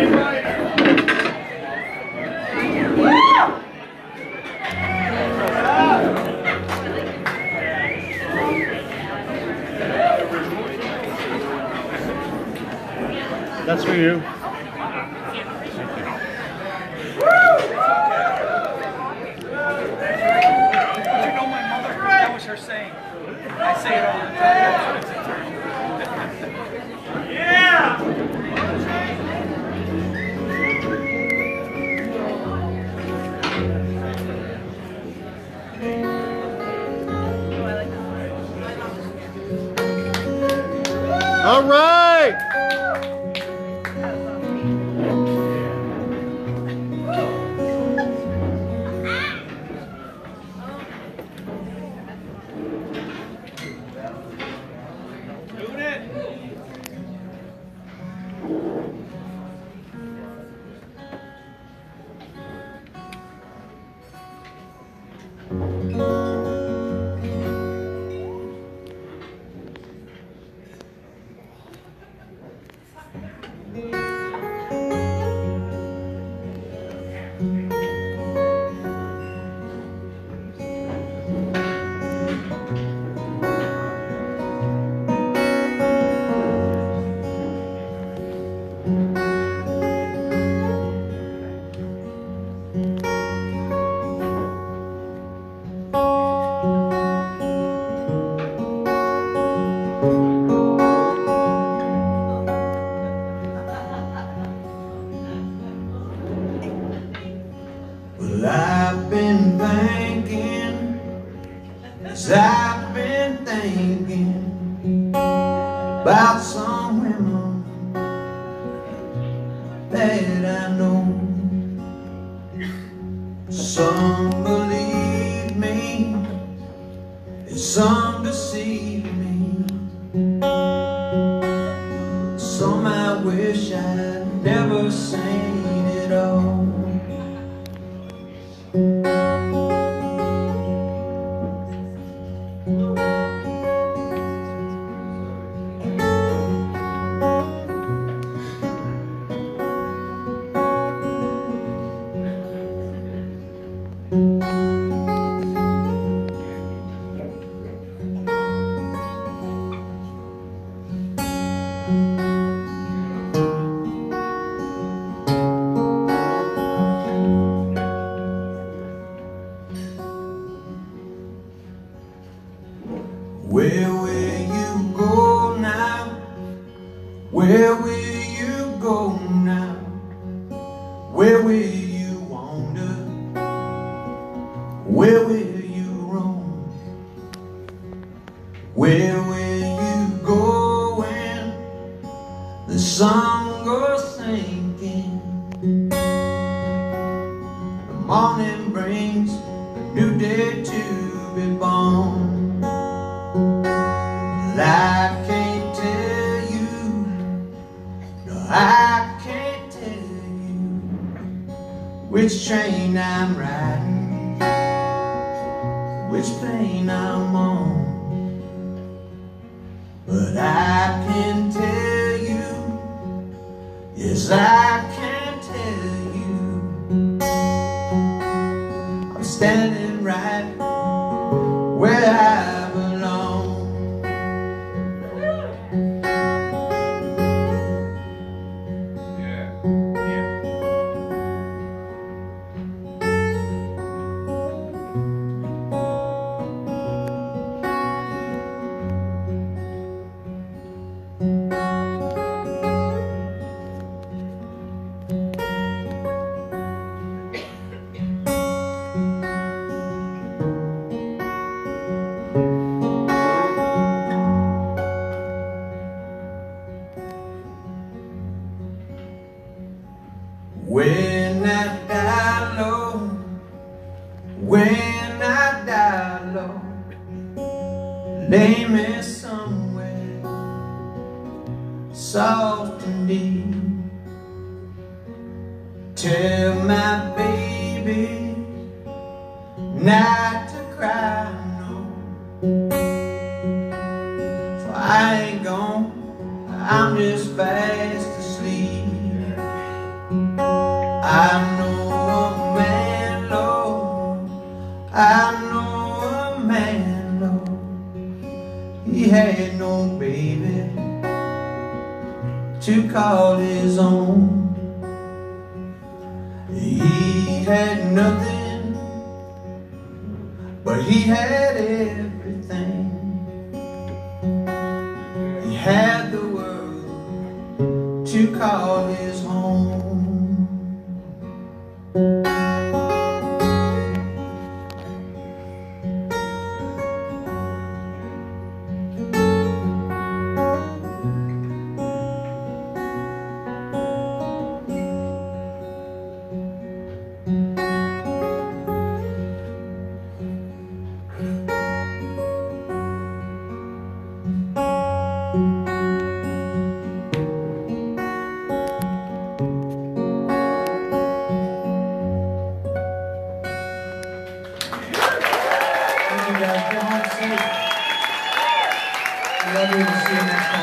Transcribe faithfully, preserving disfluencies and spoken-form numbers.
That's for you. Her saying. I say it all the time. Yeah! All right! Well, I've been thinking, as I've been thinking about some women that I know. Some believe me, and some deceive me. Some I wish I'd never seen it all. Where will you go now? Where will you go now? Where will you wander? Where will you roam? Where will you go when the sun goes sinking? The morning brings a new day to be born. I can't tell you, no, I can't tell you which train I'm riding, which plane I'm on. But I can tell you, yes, I can tell you, I'm standing right where I belong. When I die, Lord, when I die, Lord, lay me somewhere soft and deep. Tell my baby not to cry, no, for I ain't gone, I'm just fast asleep. I know a man, Lord, I know a man, Lord. He had no baby to call his own. He had nothing, but he had everything. He had the world to call his home. Thank you guys. Go home safe. I love you. We'll see you next time.